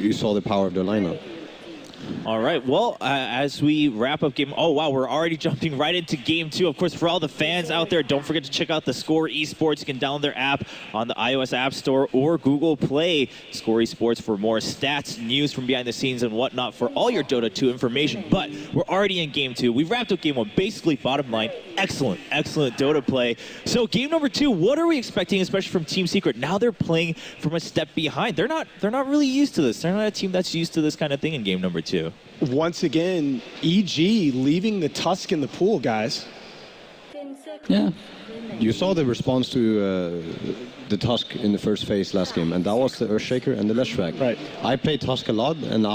you saw the power of the lineup. All right, well, as we wrap up game, oh wow, we're already jumping right into game 2. Of course, for all the fans out there, don't forget to check out the Score Esports. You can download their app on the iOS App Store or Google Play. Score Esports for more stats, news from behind the scenes and whatnot for all your Dota 2 information. But we're already in game 2. We've wrapped up game 1. Basically, bottom line, excellent Dota play. So game number 2, what are we expecting, especially from Team Secret? Now they're playing from a step behind. They're not really used to this. They're not a team that's used to this kind of thing in game number 2. Once again, EG leaving the Tusk in the pool, guys. Yeah. You saw the response to the Tusk in the first phase last game, and that was the Earthshaker and the Leshrac. Right. I played Tusk a lot, and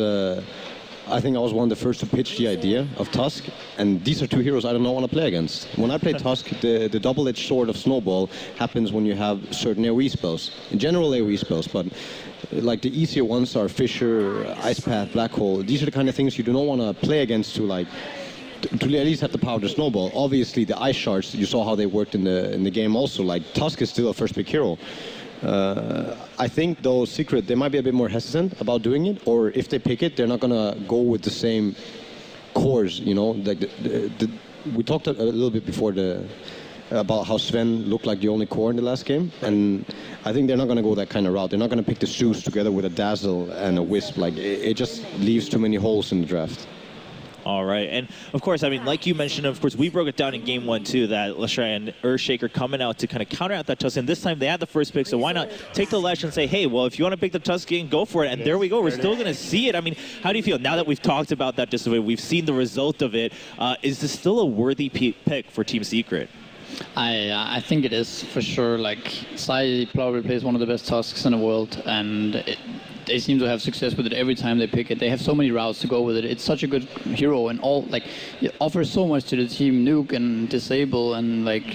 I think I was one of the first to pitch the idea of Tusk, and these are two heroes I do not want to play against. When I play Tusk, the double-edged sword of Snowball happens when you have certain AoE spells. In general AoE spells, but like the easier ones are Fissure, Ice Path, Black Hole. These are the kind of things you do not want to play against to at least have the power to Snowball. Obviously the Ice Shards, you saw how they worked in the game also. Like Tusk is still a first pick hero. I think though Secret, they might be a bit more hesitant about doing it, or if they pick it, they're not gonna go with the same cores, you know. Like we talked a little bit before about how Sven looked like the only core in the last game, and I think they're not gonna go that kind of route. They're not gonna pick the Zeus together with a Dazzle and a Wisp. Like it just leaves too many holes in the draft. All right, and of course, I mean, like you mentioned, of course, we broke it down in game 1 too, that Leshrac and Earthshaker coming out to kind of counter out that Tusk, and this time they had the first pick, so why not take the Lesh and say, hey, well, if you want to pick the Tusk game, go for it, and there we go, we're still going to see it. I mean, how do you feel, now that we've talked about that just a bit, we've seen the result of it, is this still a worthy pick for Team Secret? I think it is, for sure. Like, Sai probably plays one of the best Tusks in the world, and they seem to have success with it every time they pick it. They have so many routes to go with it. It's such a good hero, and it offers so much to the team. Nuke and Disable, and like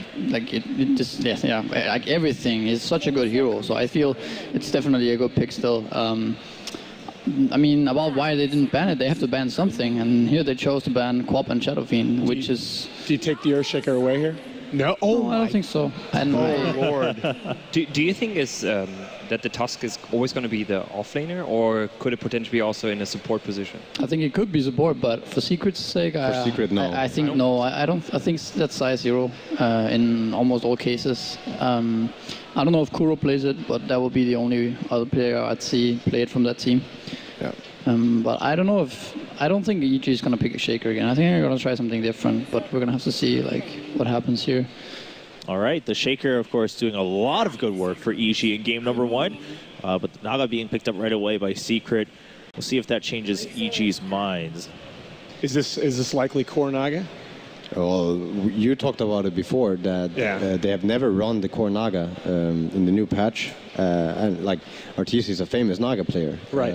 everything. Is such a good hero. So I feel it's definitely a good pick still. I mean, about why they didn't ban it, they have to ban something, and here they chose to ban Quap and Shadow Fiend, which is... Do you take the Earthshaker away here? No. Oh, I don't think so. And oh, Lord. Do you think that the Tusk is always going to be the offlaner, or could it potentially be also in a support position? I think it could be support, but for Secret's sake, Secret, no. I think no. I don't. I think that's size 0 in almost all cases. I don't know if Kuro plays it, but that would be the only other player I'd see play it from that team. Yeah. But I don't know if... I don't think EG is going to pick a Shaker again. I think they're going to try something different, but we're going to have to see what happens here. All right, the Shaker, of course, doing a lot of good work for EG in game number 1, but the Naga being picked up right away by Secret. We'll see if that changes EG's minds. Is this likely core Naga? Well, you talked about it before, that they have never run the core Naga in the new patch. And like, Arteezy is a famous Naga player. Right.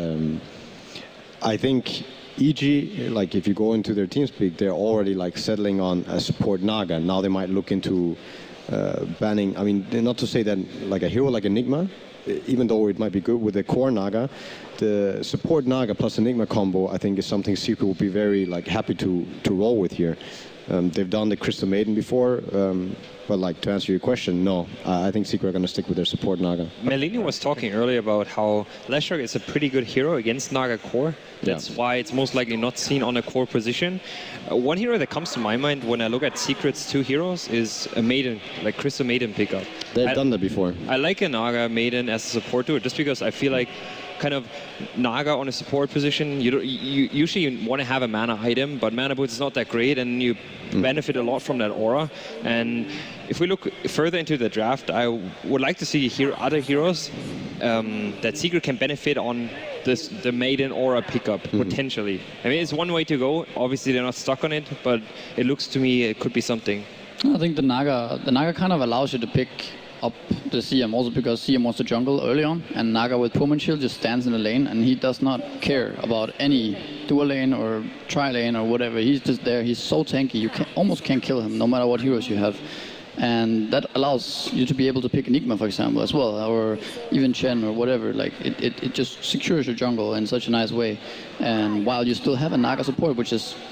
I think EG, like if you go into their TeamSpeak, they're already like settling on a support Naga. Now they might look into banning, I mean, not to say that like a hero like Enigma, even though it might be good with the core Naga, the support Naga plus Enigma combo, I think is something Secret will be very like happy to roll with here. They've done the Crystal Maiden before, but like to answer your question, no. I think Secret are going to stick with their support Naga. Melini was talking earlier about how Leshrac is a pretty good hero against Naga core. That's why it's most likely not seen on a core position. One hero that comes to my mind when I look at Secret's 2 heroes is a Maiden, like Crystal Maiden pickup. They've done that before. I like a Naga Maiden as a support to it, just because I feel like kind of Naga on a support position, you usually want to have a mana item, but mana boots is not that great, and you benefit a lot from that aura. And if we look further into the draft, I would like to see other heroes that Secret can benefit on the Maiden aura pickup, potentially. I mean, it's one way to go. Obviously, they're not stuck on it, but it looks to me it could be something. I think the Naga kind of allows you to pick up the CM, also because CM wants to jungle early on, and Naga with Pullman Shield just stands in the lane, and he does not care about any dual lane or tri lane or whatever. He's just there. He's so tanky, you almost can't kill him no matter what heroes you have. And that allows you to be able to pick Enigma, for example, as well, or even Chen or whatever. Like it just secures your jungle in such a nice way. And while you still have a Naga support, which is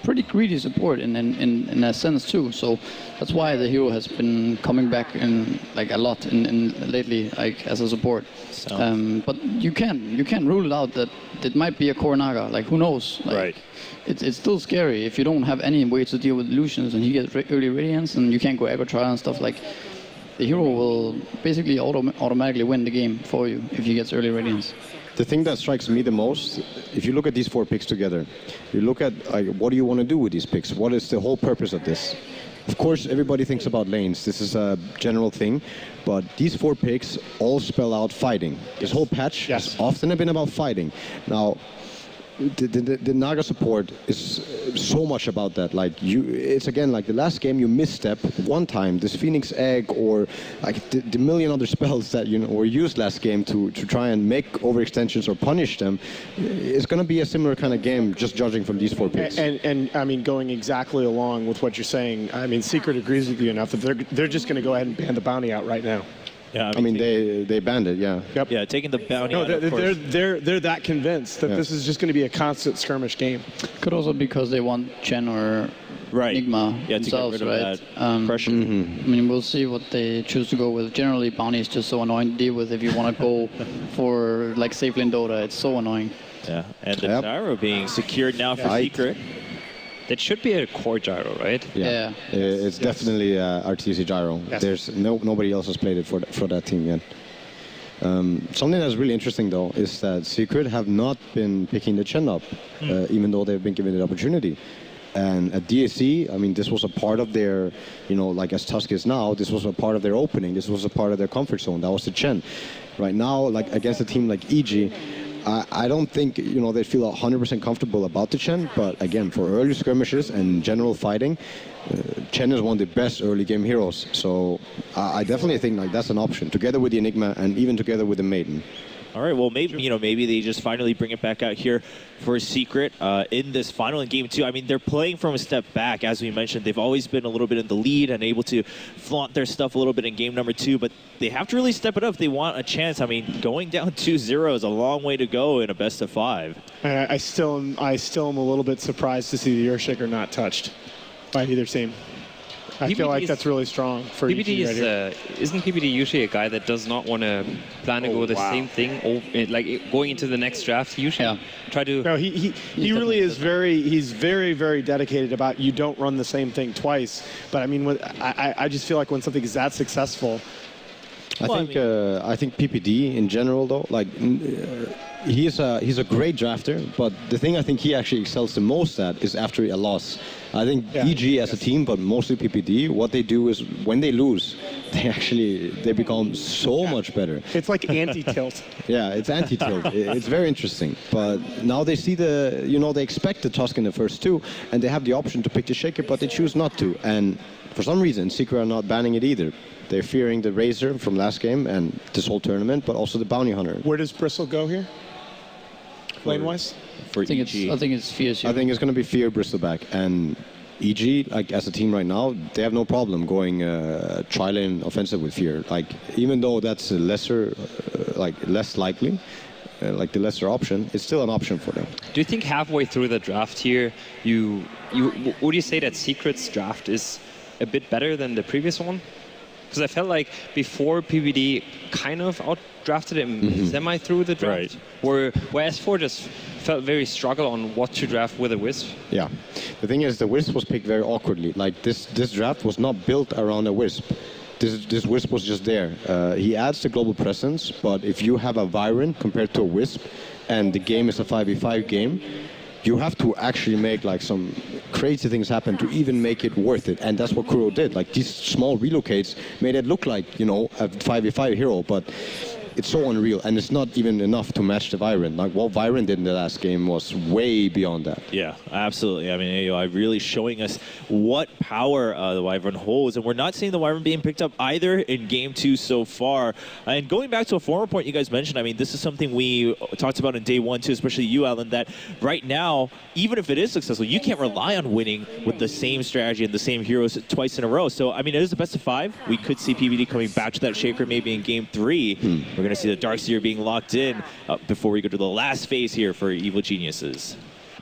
pretty greedy support in a sense too. So that's why the hero has been coming back in like a lot in lately, like as a support. But you can't rule it out that it might be a core Naga. Like who knows? Like, Right. It's still scary if you don't have any way to deal with illusions and he gets early radiance and you can't go aggro trial and stuff. Like the hero will basically automatically win the game for you if he gets early radiance. The thing that strikes me the most, if you look at these 4 picks together, you look at what do you want to do with these picks? What is the whole purpose of this? Of course, everybody thinks about lanes. This is a general thing, but these 4 picks all spell out fighting. This whole patch has often been about fighting. Now, the Naga support is so much about that. Like it's again like the last game you misstep one time. This Phoenix Egg or like the million other spells that were used last game to try and make overextensions or punish them. It's going to be a similar kind of game, just judging from these 4 picks. And I mean, going exactly along with what you're saying. I mean, Secret agrees with you enough that they're just going to go ahead and ban the bounty out right now. Yeah, I mean they banned it, yeah. Yep. Yeah, taking the bounty out, of course. They're that convinced that this is just going to be a constant skirmish game. Could also be because they want Chen or Enigma themselves, to get rid of that pressure. I mean, we'll see what they choose to go with. Generally, bounty is just so annoying to deal with if you want to go for like safe lane Dota. It's so annoying. Yeah, and the gyro being secured now for Secret. That should be a core gyro, right? Yeah. It's definitely RTC gyro. Yes. There's nobody else has played it for that team yet. Something that's really interesting though is that Secret have not been picking the Chen up, even though they've been given the opportunity. And at DAC, I mean, this was a part of their, like as Tusk is now, this was a part of their opening. This was a part of their comfort zone. That was the Chen. Right now, like against a team like EG, I don't think, they feel 100% comfortable about the Chen, but again, for early skirmishes and general fighting, Chen is one of the best early game heroes. So I definitely think like that's an option, together with the Enigma and even together with the Maiden. All right, well, maybe maybe they just finally bring it back out here for Secret in this final in Game 2. I mean, they're playing from a step back, as we mentioned. They've always been a little bit in the lead and able to flaunt their stuff a little bit in Game number 2, but they have to really step it up if they want a chance. I mean, going down 2-0 is a long way to go in a best of 5. I still am a little bit surprised to see the Earthshaker not touched by either team. I feel like that's really strong for PPD right here. Isn't PPD usually a guy that does not want to plan to go the same thing, like going into the next draft? He usually try to. No, he really is he's very dedicated about you don't run the same thing twice. But I mean, I just feel like when something is that successful. I think PPD in general though, like he's a great drafter, but the thing I think he actually excels the most at is after a loss. I think EG as a team, but mostly PPD, what they do is when they lose, they become so much better. It's like anti-tilt. Yeah, it's anti-tilt. It's very interesting. But now they see they expect the Tusk in the first 2, and they have the option to pick the Shaker, but they choose not to. And for some reason, Secret are not banning it either. They're fearing the Razor from last game and this whole tournament, but also the Bounty Hunter. Where does Bristle go here? Lane-wise? For EG. I think it's Fear. I think it's going to be Fear, Bristleback, and EG, like as a team right now, they have no problem going tri-lane offensive with Fear. Like even though that's a lesser, less likely, like the lesser option, it's still an option for them. Do you think halfway through the draft here, would you say that Secret's draft is a bit better than the previous one? Because I felt like before PPD kind of outdrafted him semi through the draft, where S4 just felt very struggle on what to draft with a Wisp. Yeah, the thing is the Wisp was picked very awkwardly. Like this draft was not built around a Wisp. This Wisp was just there. He adds the global presence, but if you have a Viren compared to a Wisp, and the game is a 5v5 game, you have to actually make like some crazy things happen to even make it worth it, and that's what Kuro did. Like these small relocates made it look like a 5v5 hero, but it's so unreal, and it's not even enough to match the Viren. Like what Viren did in the last game was way beyond that. Yeah, absolutely. I mean, AI really showing us what power the Wyvern holds, and we're not seeing the Wyvern being picked up either in Game 2 so far. And going back to a former point you guys mentioned, I mean, this is something we talked about in Day 1 too, especially you, Alan, that right now, even if it is successful, you can't rely on winning with the same strategy and the same heroes twice in a row. So, I mean, it is the best of 5. We could see PPD coming back to that Shaker maybe in Game 3. We're going to see the Darkseer being locked in before we go to the last phase here for Evil Geniuses.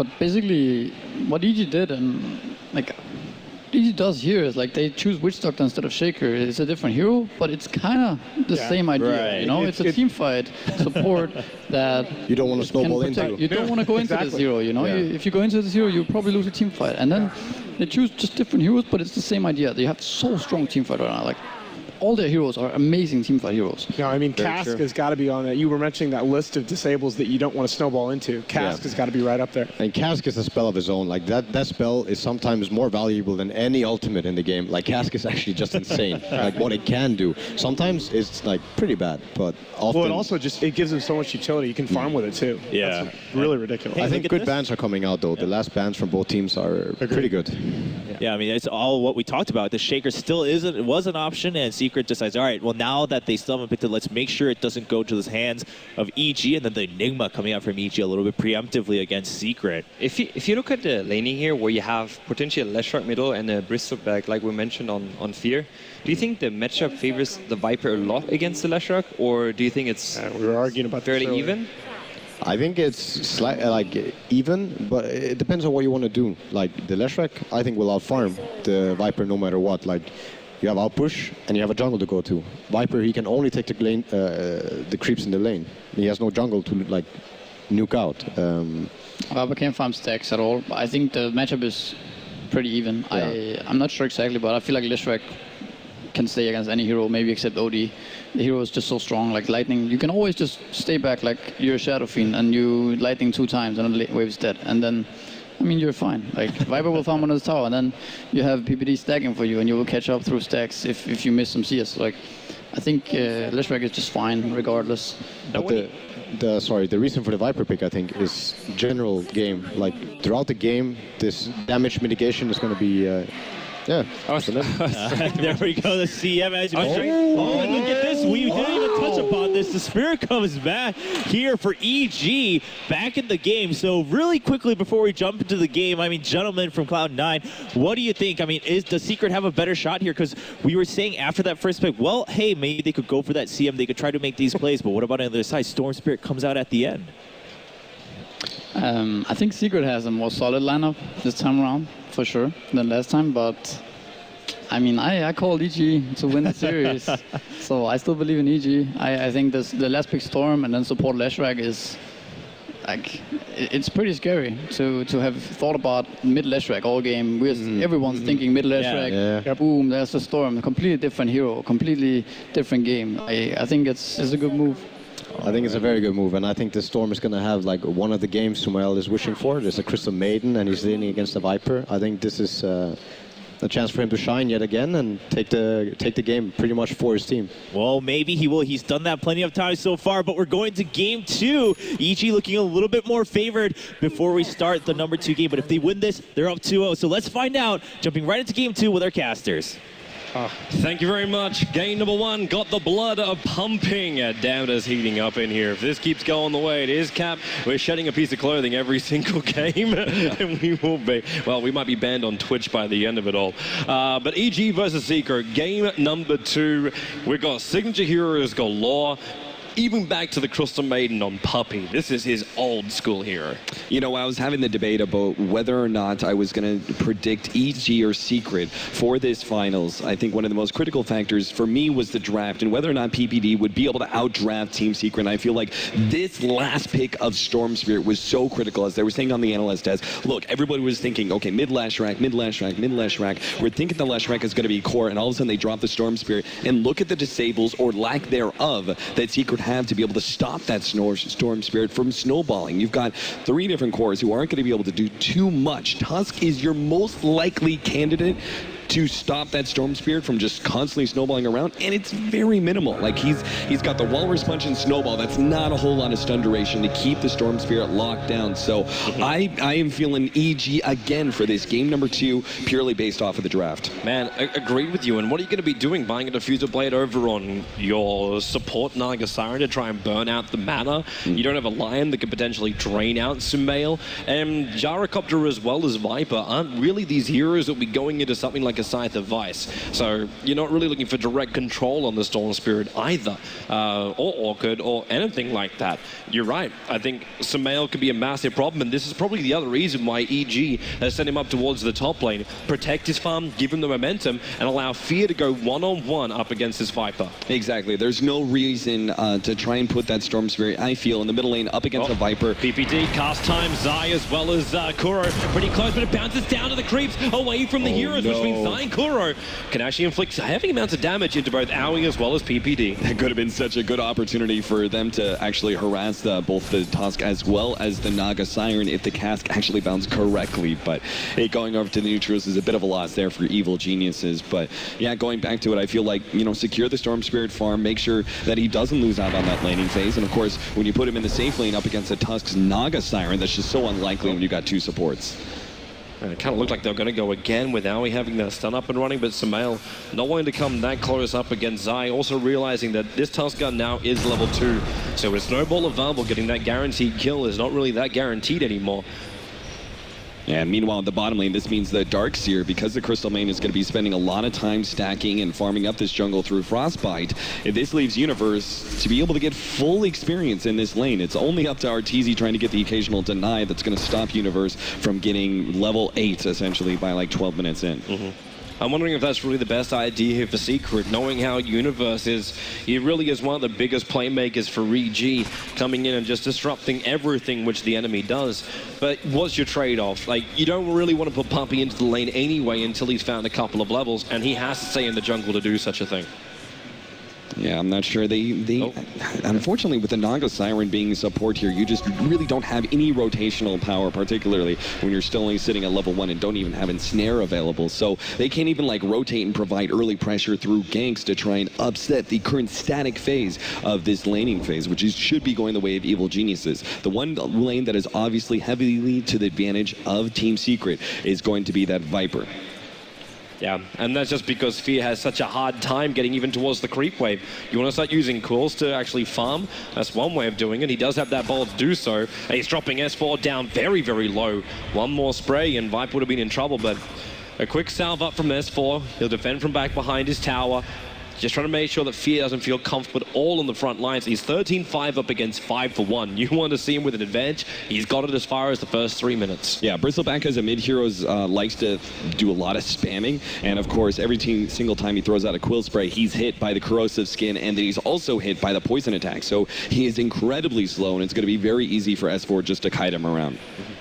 But basically, what EG did, and like EG does here, is like they choose Witch Doctor instead of Shaker. It's a different hero, but it's kind of the same idea. Right. You know, it's a team fight support that You don't want to snowball can protect. into. You don't want to go into this hero. You know, if you go into this hero, you probably lose a team fight. And then they choose just different heroes, but it's the same idea. They have so strong team fight right now. Like all their heroes are amazing team fight heroes. No, I mean, Cask has got to be on that. You were mentioning that list of disables that you don't want to snowball into. Cask has got to be right up there. And Cask is a spell of his own. Like that spell is sometimes more valuable than any ultimate in the game. Like Cask is actually just insane. Like what it can do. Sometimes it's like pretty bad, but often. Well, it also it gives him so much utility. You can farm with it too. Yeah. That's really ridiculous. I think look at good this. bans are coming out though. The last bans from both teams are pretty good. Yeah, I mean, it's all what we talked about. The Shaker still was an option, and Secret decides, all right, well, now that they still haven't picked it, let's make sure it doesn't go to the hands of EG, and then the Enigma coming out from EG a little bit preemptively against Secret. If you look at the laning here, where you have potentially a Leshrac middle and a Bristol back, like we mentioned on Fear, do you think the matchup favors the Viper a lot against the Leshrac, or do you think it's We were arguing about fairly this earlier. even? I think it's like even, but it depends on what you want to do. Like the Leshrac, I think will outfarm the Viper no matter what. Like you have outpush and you have a jungle to go to. Viper, he can only take the lane, the creeps in the lane. He has no jungle to like nuke out. Viper can't farm stacks at all. I think the matchup is pretty even. Yeah. I'm not sure exactly, but I feel like Leshrac can stay against any hero, maybe except OD. The hero is just so strong, like Lightning. You can always just stay back like you're a Shadow Fiend and you Lightning 2 times and the wave's dead. And then, I mean, you're fine. Like Viper will farm under the tower and then you have PPD stacking for you and you will catch up through stacks if you miss some CS. Like, I think Leshrac is just fine regardless. But the reason for the Viper pick, I think, is general game. Like throughout the game, this damage mitigation is going to be. Yeah. There we go, the CM as you Oh, look at this. We didn't even touch upon this. The Spirit comes back here for EG back in the game. So really quickly before we jump into the game, I mean, gentlemen from Cloud9, what do you think? I mean, does Secret have a better shot here? Because we were saying after that first pick, well, hey, maybe they could go for that CM. They could try to make these plays. But what about on the other side? Storm Spirit comes out at the end. I think Secret has a more solid lineup this time around, for sure, than last time, but I mean, I called EG to win the series, so I still believe in EG. I think the last pick Storm and then support Leshrac is, like, it's pretty scary to have thought about mid Leshrac all game. Everyone's thinking mid Leshrac, boom, there's the Storm, a completely different hero, completely different game. I think it's a good move. I think it's a very good move, and I think the Storm is going to have like one of the games Sumail is wishing for. There's a Crystal Maiden, and he's leaning against the Viper. I think this is a chance for him to shine yet again and take the game pretty much for his team. Well, maybe he will. He's done that plenty of times so far, but we're going to game 2. EG looking a little bit more favored before we start the number 2 game. But if they win this, they're up 2-0. So let's find out, jumping right into game 2 with our casters. Thank you very much. Game number 1 got the blood pumping. Damn, it is heating up in here. If this keeps going the way it is, Cap, we're shedding a piece of clothing every single game. And we will be, well, we might be banned on Twitch by the end of it all. But EG versus Secret, game number 2. We've got signature heroes galore. Even back to the Crystal Maiden on Puppey. This is his old school hero. You know, I was having the debate about whether or not I was going to predict EG or Secret for this finals. I think one of the most critical factors for me was the draft and whether or not PPD would be able to outdraft Team Secret. And I feel like this last pick of Storm Spirit was so critical. As they were saying on the analyst desk, look, everybody was thinking, okay, mid Leshrac, mid Leshrac, mid Leshrac. We're thinking the Leshrac is going to be core, and all of a sudden they drop the Storm Spirit. And look at the disables or lack thereof that Secret have to be able to stop that Storm Spirit from snowballing. You've got 3 different cores who aren't going to be able to do too much. Tusk is your most likely candidate to stop that Storm Spirit from just constantly snowballing around, and it's very minimal. Like he's got the Walrus Punch and Snowball. That's not a whole lot of stun duration to keep the Storm Spirit locked down. So I am feeling EG again for this game number 2, purely based off of the draft. Man, I agree with you. And what are you going to be doing? Buying a Diffuser Blade over on your support Naga Siren to try and burn out the mana? You don't have a Lion that could potentially drain out Sumail. And Gyrocopter as well as Viper aren't really these heroes that will be going into something like a a Scythe of Vice. So you're not really looking for direct control on the Storm Spirit either, or Orchid, or anything like that. You're right. I think Sumail could be a massive problem, and this is probably the other reason why EG has sent him up towards the top lane. Protect his farm, give him the momentum, and allow Fear to go one-on-one up against his Viper. Exactly. There's no reason to try and put that Storm Spirit, I feel, in the middle lane up against a Viper. PPD, cast time, Zai as well as Kuro. Pretty close, but it bounces down to the creeps, away from the heroes, which means Zai and Kuro can actually inflict heavy amounts of damage into both Aoi as well as PPD. That could have been such a good opportunity for them to actually harass both the Tusk as well as the Naga Siren if the cast actually bounced correctly. But hey, going over to the neutrals is a bit of a loss there for Evil Geniuses. But yeah, going back to it, I feel like, you know, secure the Storm Spirit farm, make sure that he doesn't lose out on that laning phase. And of course, when you put him in the safe lane up against the Tusk's Naga Siren, that's just so unlikely when you got two supports. And it kind of looked like they were going to go again with Aoi having their stun up and running, but Sumail not wanting to come that close up against Zai, also realizing that this Tusk gun now is level 2. So with Snowball available, getting that guaranteed kill is not really that guaranteed anymore. Yeah, meanwhile, in the bottom lane, this means the Darkseer, because the Crystal Main is going to be spending a lot of time stacking and farming up this jungle through Frostbite, if this leaves Universe to be able to get full experience in this lane. It's only up to Arteezy trying to get the occasional deny that's going to stop Universe from getting level 8, essentially, by like 12 minutes in. I'm wondering if that's really the best idea here for Secret, knowing how Universe is. He really is one of the biggest playmakers for EG, coming in and just disrupting everything which the enemy does. But what's your trade-off? Like, you don't really want to put Puppey into the lane anyway until he's found a couple of levels, and he has to stay in the jungle to do such a thing. Yeah, I'm not sure. Unfortunately, with the Naga Siren being support here, you just really don't have any rotational power, particularly when you're still only sitting at level 1 and don't even have Ensnare available. So they can't even like rotate and provide early pressure through ganks to try and upset the current static phase of this laning phase, which should be going the way of Evil Geniuses. The one lane that is obviously heavily to the advantage of Team Secret is going to be that Viper. Yeah, and that's just because Fear has such a hard time getting even towards the creep wave. You want to start using cools to actually farm? That's one way of doing it. He does have that ball to do so. And he's dropping S4 down very, very low. One more spray and Viper would have been in trouble, but a quick salve up from S4. He'll defend from back behind his tower. Just trying to make sure that Fear doesn't feel comfortable at all on the front lines. He's 13-5 up against 5-1. You want to see him with an advantage. He's got it as far as the first 3 minutes. Yeah, Bristleback as a mid-hero likes to do a lot of spamming. And of course, every single time he throws out a Quill Spray, he's hit by the corrosive skin, and then he's also hit by the poison attack. So he is incredibly slow, and it's going to be very easy for S4 just to kite him around.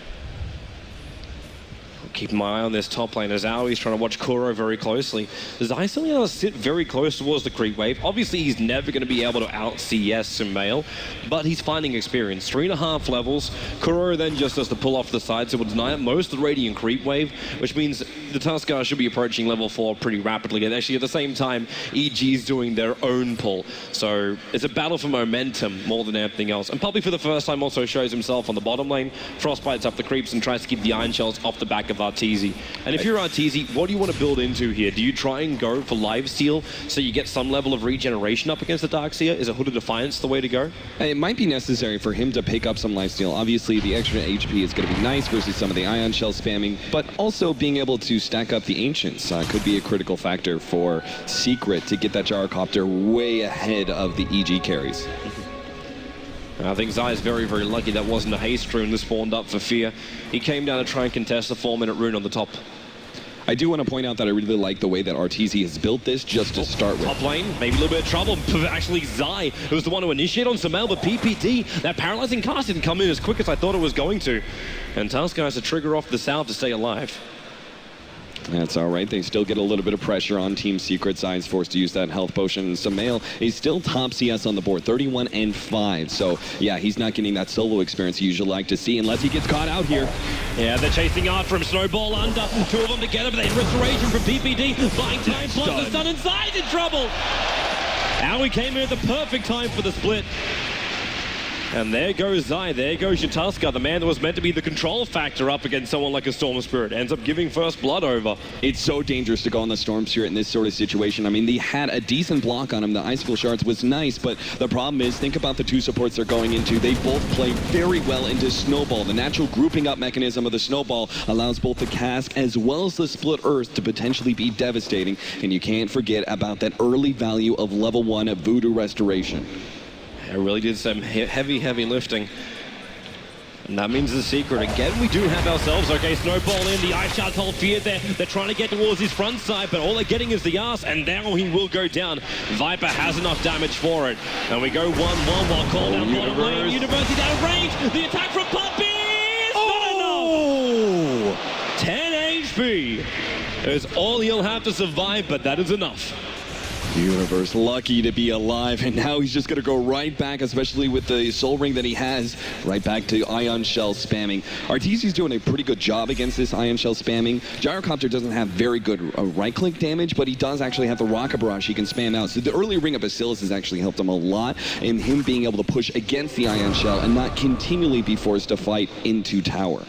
Keep my eye on this top lane as Aoi's trying to watch Kuro very closely. Zai still going to sit very close towards the creep wave. Obviously, he's never going to be able to out-CS Sumail, but he's finding experience. 3.5 levels. Kuro then just has to pull off the side, so will deny most of the Radiant creep wave, which means the Tuskar should be approaching level 4 pretty rapidly. And actually, at the same time, EG's doing their own pull. So it's a battle for momentum more than anything else. And Puppey, for the first time, also shows himself on the bottom lane. Frostbites up the creeps and tries to keep the Iron Shells off the back of Arteezy. And if you're Arteezy, what do you want to build into here? Do you try and go for lifesteal so you get some level of regeneration up against the Darkseer? Is a Hood of Defiance the way to go? It might be necessary for him to pick up some lifesteal. Obviously, the extra HP is going to be nice versus some of the Ion Shell spamming, but also being able to stack up the Ancients could be a critical factor for Secret to get that Gyrocopter way ahead of the EG carries. I think Zai is very, very lucky that wasn't a haste rune that spawned up for Fear. He came down to try and contest the 4-minute rune on the top. I do want to point out that I really like the way that Arteezy has built this just to start with. Top lane, maybe a little bit of trouble. Actually, Zai, who was the one to initiate on Sumail, but PPD, that paralyzing cast didn't come in as quick as I thought it was going to. And Tuskar has to trigger off the salve to stay alive. That's all right. They still get a little bit of pressure on Team Secret. Zai's forced to use that health potion. Sumail is still top CS on the board, 31-5. So, yeah, he's not getting that solo experience you usually like to see unless he gets caught out here. Yeah, they're chasing after him. Snowball under. Two of them together, but then restoration from PPD. Buying time, plus the stun, and Zai's in trouble. Aoi came in at the perfect time for the split. And there goes Zai, there goes your Tusker, the man that was meant to be the control factor up against someone like a Storm Spirit. Ends up giving first blood over. It's so dangerous to go on the Storm Spirit in this sort of situation. I mean, they had a decent block on him. The Icicle Shards was nice, but the problem is, think about the two supports they're going into. They both play very well into Snowball. The natural grouping up mechanism of the Snowball allows both the Cask as well as the Split Earth to potentially be devastating. And you can't forget about that early value of level 1 of Voodoo Restoration. It really did some heavy lifting. And that means the secret. Again, we do have ourselves, okay, Snowball in, the Ice Shards hold fear there. They're trying to get towards his front side, but all they're getting is the ass, and now he will go down. Viper has enough damage for it. And we go 1-1 while calling down bottom lane. University out of range. The attack from Puppey is not enough. 10 HP is all he'll have to survive, but that is enough. Universe lucky to be alive, and now he's just going to go right back, especially with the soul ring that he has, right back to Ion Shell spamming. Arteezy's doing a pretty good job against this Ion Shell spamming. Gyrocopter doesn't have very good right-click damage, but he does actually have the Rocket Barrage he can spam out. So the early Ring of Bacillus has actually helped him a lot in him being able to push against the Ion Shell and not continually be forced to fight into tower.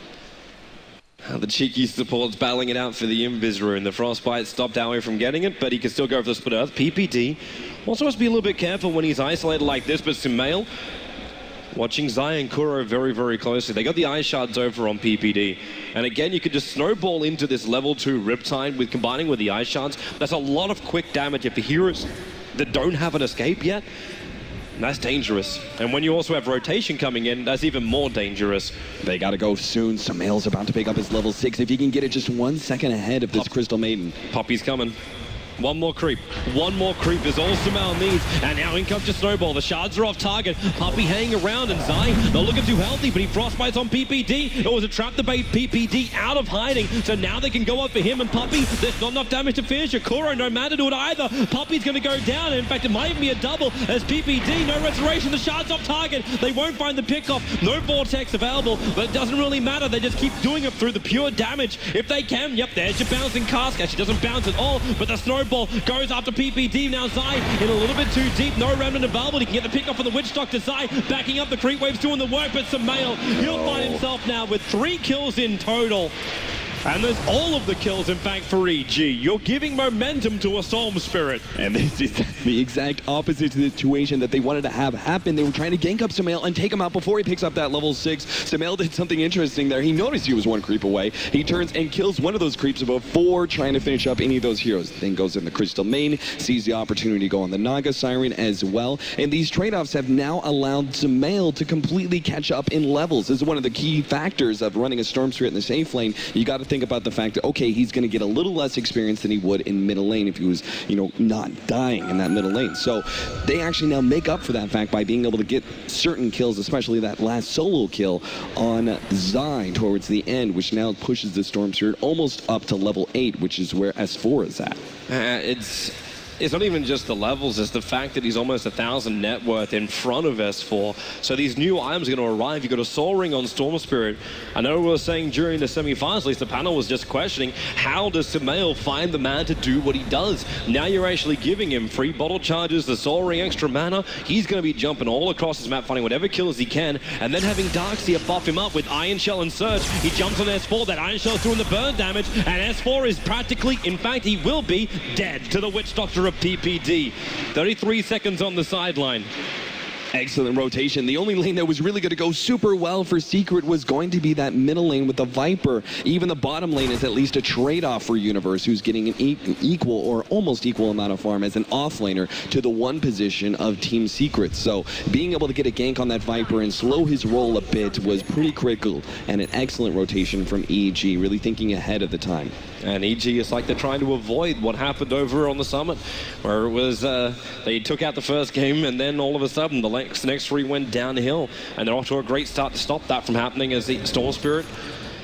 The cheeky support's battling it out for the Invis rune. The Frostbite stopped Aoi from getting it, but he can still go for the Split Earth. PPD also has to be a little bit careful when he's isolated like this, but Sumail watching Zai and Kuro very closely. They got the Ice Shards over on PPD. And again, you could just snowball into this level 2 Riptide with combining with the Ice Shards. That's a lot of quick damage if the heroes that don't have an escape yet. That's dangerous. And when you also have rotation coming in, that's even more dangerous. They got to go soon. Sumail's about to pick up his level 6. If he can get it just 1 second ahead of this Crystal Maiden. Poppy's coming. One more creep. One more creep is all Sumail needs. And now in comes the Snowball. The shards are off target. Puppey hanging around, and Zai not looking too healthy, but he frostbites on PPD. It was a trap to bait PPD out of hiding. So now they can go up for him and Puppey. There's not enough damage to finish it. Kuro no matter to it either. Puppey's going to go down. In fact, it might even be a double as PPD. No restoration. The shards off target. They won't find the pickoff. No vortex available, but it doesn't really matter. They just keep doing it through the pure damage. If they can, yep, there's your bouncing Cask. Actually doesn't bounce at all, but the Snowball goes after PPD. Now Zai in a little bit too deep. No remnant available. He can get the pick off of the Witch Doctor. Zai backing up. The creep wave's doing the work, but Sumail, he'll find himself now with 3 kills in total. And there's all of the kills, in fact, for EG. You're giving momentum to a Storm Spirit. And this is the exact opposite situation that they wanted to have happen. They were trying to gank up Sumail and take him out before he picks up that level 6. Sumail did something interesting there. He noticed he was 1 creep away. He turns and kills one of those creeps before trying to finish up any of those heroes. Then goes in the Crystal Main, sees the opportunity to go on the Naga Siren as well. And these trade-offs have now allowed Sumail to completely catch up in levels. This is one of the key factors of running a Storm Spirit in the safe lane. You got to think about the fact that, okay, he's going to get a little less experience than he would in middle lane if he was, you know, not dying in that middle lane. So they actually now make up for that fact by being able to get certain kills, especially that last solo kill on Zai towards the end, which now pushes the Storm Spirit almost up to level 8, which is where S4 is at. It's not even just the levels, it's the fact that he's almost 1,000 net worth in front of S4. So these new items are going to arrive. You've got a Soul Ring on Storm Spirit. I know we were saying during the semi-finals, at least the panel was just questioning, how does Sumail find the man to do what he does? Now you're actually giving him free bottle charges, the Soul Ring, extra mana. He's going to be jumping all across his map, finding whatever kills he can, and then having Darkseer buff him up with Iron Shell and Surge. He jumps on S4, that Iron Shell is doing the burn damage, and S4 is practically, in fact, he will be dead to the Witch Doctor of PPD. 33 seconds on the sideline. Excellent rotation. The only lane that was really going to go super well for Secret was going to be that middle lane with the Viper. Even the bottom lane is at least a trade-off for Universe, who's getting an equal or almost equal amount of farm as an offlaner to the 1 position of Team Secret. So being able to get a gank on that Viper and slow his roll a bit was pretty critical, and an excellent rotation from EG, really thinking ahead of the time. And EG is like they're trying to avoid what happened over on the Summit, where it was they took out the first game and then all of a sudden the next 3 went downhill, and they're off to a great start to stop that from happening as the Storm Spirit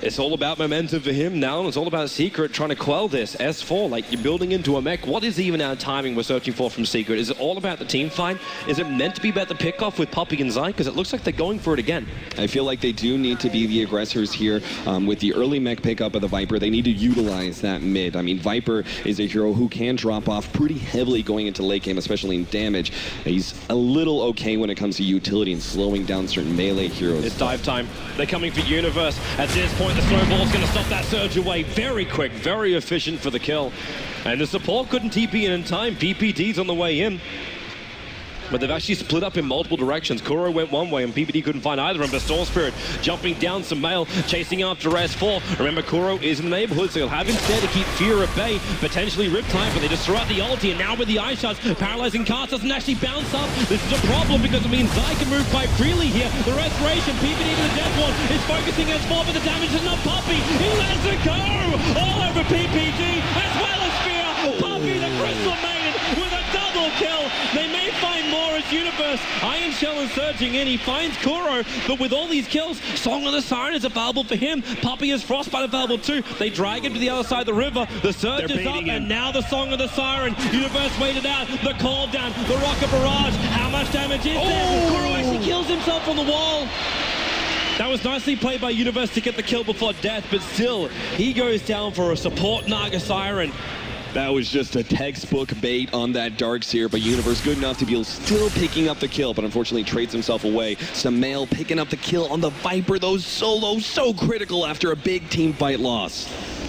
It's all about momentum for him now. It's all about Secret trying to quell this. S4, like you're building into a mech. What is even our timing we're searching for from Secret? Is it all about the team fight? Is it meant to be about the pickoff with Puppey and Zai? Because it looks like they're going for it again. I feel like they do need to be the aggressors here. With the early mech pickup of the Viper, they need to utilize that mid. I mean, Viper is a hero who can drop off pretty heavily going into late game, especially in damage. He's a little okay when it comes to utility and slowing down certain melee heroes. It's dive time. They're coming for Universe. At this point, the snowball's going to stop that surge away. Very quick, very efficient for the kill. And the support couldn't TP in time. PPD's on the way in. But they've actually split up in multiple directions. Kuro went one way and PPD couldn't find either of them. But Storm Spirit jumping down Sumail, chasing after S4. Remember, Kuro is in the neighborhood, so he'll have instead to keep Fear at bay. Potentially Riptide, but they just throw out the ulti. And now with the eye shots, paralyzing cast doesn't actually bounce up. This is a problem because it means Zai can move quite freely here. The restoration, PPD to the death one is focusing S4, but the damage is not Puppey. He lets it go all over PPD as well as Fear. Puppey, the Crystal Maiden, with a double kill. They may find more as Universe. Iron Shell is surging in. He finds Kuro, but with all these kills, Song of the Siren is available for him. Puppey is Frostbite available too. They drag him to the other side of the river. The surge is up, and now the Song of the Siren. Universe waited out. The call down. The Rocket Barrage. How much damage is there? Kuro actually kills himself on the wall. That was nicely played by Universe to get the kill before death, but still, he goes down for a support Naga Siren. That was just a textbook bait on that Darkseer, but Universe good enough to be still picking up the kill, but unfortunately trades himself away. Sumail picking up the kill on the Viper, those solos so critical after a big team fight loss.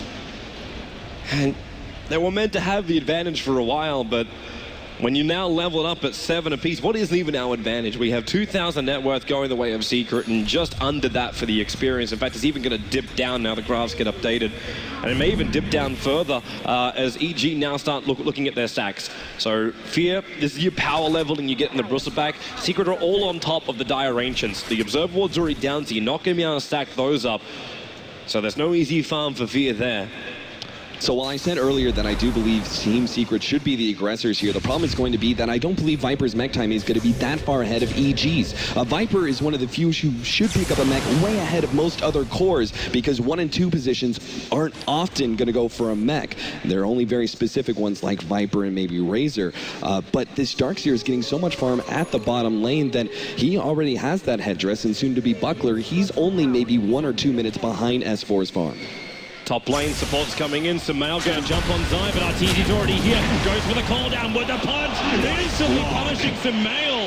And they were meant to have the advantage for a while, but when you now level it up at 7 apiece, what is even our advantage? We have 2,000 net worth going the way of Secret and just under that for the experience. In fact, it's even going to dip down now the graphs get updated. And it may even dip down further as EG now start looking at their stacks. So Fear, this is your power level and you get in the Bristle back. Secret are all on top of the Dire Ancients. The Observer Ward's already down, so you're not going to be able to stack those up. So there's no easy farm for Fear there. So while I said earlier that I do believe Team Secret should be the aggressors here, the problem is going to be that I don't believe Viper's mech time is going to be that far ahead of EG's. Viper is one of the few who should pick up a mech way ahead of most other cores because 1 and 2 positions aren't often going to go for a mech. There are only very specific ones like Viper and maybe Razor. But this Darkseer is getting so much farm at the bottom lane that he already has that headdress and soon to be Buckler. He's only maybe 1 or 2 minutes behind S4's farm. Top lane support's coming in. Sumail going to jump on Zai, but Arteezy's already here. Goes for the call down with the punch. Instantly punishing Sumail.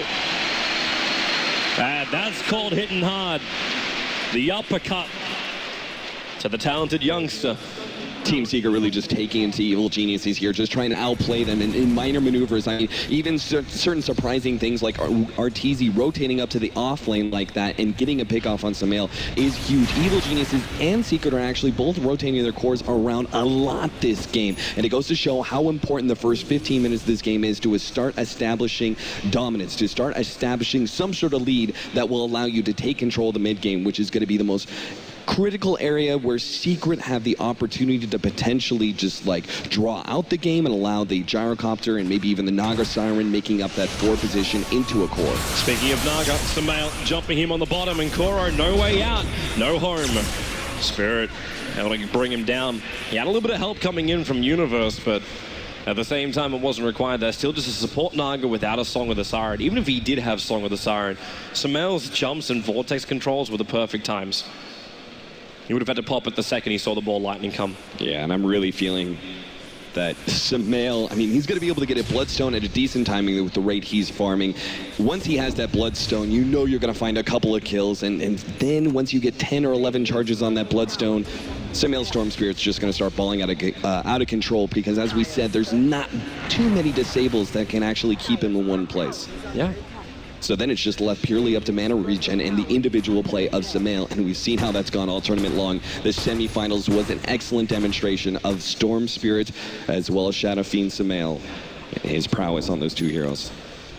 And that's called hitting hard. The uppercut to the talented youngster. Team Secret really just taking into Evil Geniuses here, just trying to outplay them in minor maneuvers. I mean, even certain surprising things like Arteezy rotating up to the off lane like that and getting a pick off on Sumail is huge. Evil Geniuses and Secret are actually both rotating their cores around a lot this game. And it goes to show how important the first 15 minutes of this game is to start establishing dominance, to start establishing some sort of lead that will allow you to take control of the mid game, which is going to be the most critical area where Secret have the opportunity to potentially just like draw out the game and allow the Gyrocopter and maybe even the Naga Siren making up that 4 position into a core. Speaking of Naga, Sumail jumping him on the bottom and Kuro no way out, no home. Spirit able to bring him down. He had a little bit of help coming in from Universe, but at the same time, it wasn't required. They're still just a support Naga without a Song of the Siren. Even if he did have Song of the Siren, Sumail's jumps and vortex controls were the perfect times. He would have had to pop it the second he saw the ball lightning come. Yeah, and I'm really feeling that Sumail, I mean, he's going to be able to get a Bloodstone at a decent timing with the rate he's farming. Once he has that Bloodstone, you know you're going to find a couple of kills, and then once you get 10 or 11 charges on that Bloodstone, Sumail Storm Spirit's just going to start balling out of control because, as we said, there's not too many disables that can actually keep him in one place. Yeah. So then it's just left purely up to mana regen and the individual play of Sumail, and we've seen how that's gone all tournament long. The semifinals was an excellent demonstration of Storm Spirit as well as Shadow Fiend Sumail and his prowess on those 2 heroes.